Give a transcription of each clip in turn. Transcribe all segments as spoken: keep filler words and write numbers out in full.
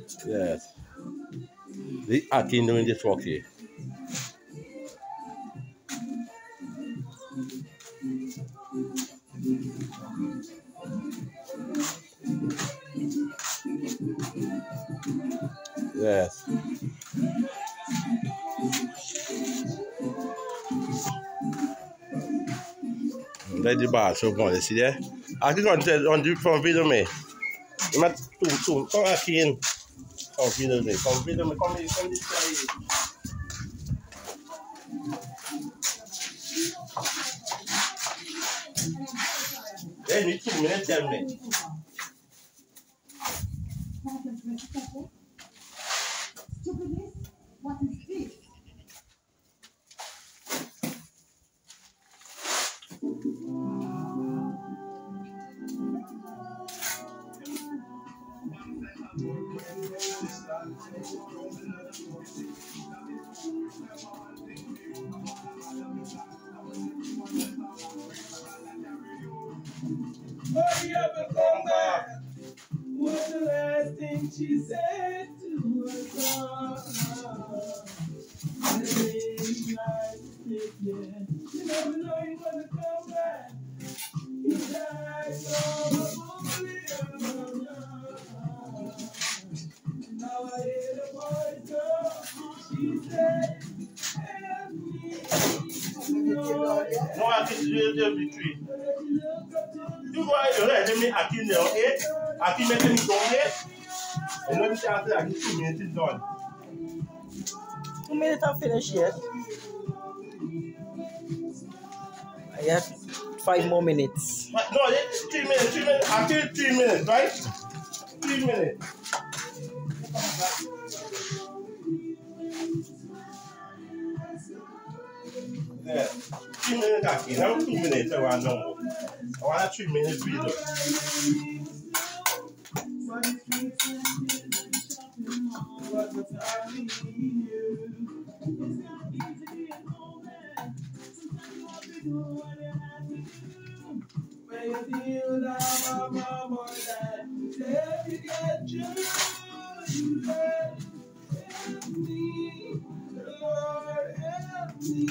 Yes. The acting doing this work here. Yes. Let the bar so bon, you see there? I think on the on the from video me. You might zoom zoom. Come aqui in. From video me. From video me. Come here. Come this side. Then you two minutes tell me. Hurry up and come back. What's the last thing she said to her son? Late night thinking, you never know you're gonna come back. He died so bullet. Now I hear the voice girl. She said, help me. No, I think you will be three. You go ahead, let me acting there, okay? Acting make me go here. And let me say after I get two minutes is done. Two minutes are finished yet. I have five more minutes. But no, it's three minutes, three minutes, until three minutes, right? Three minutes. Yeah, three minutes acting. Now two minutes, I want no more. I want a three minutes video. When you feel like my mom or dad, tell you get you, you let help me, Lord help me.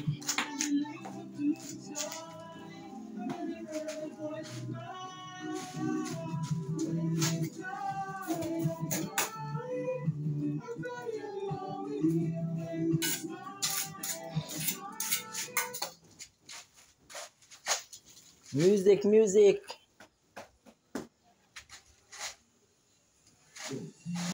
Music, music.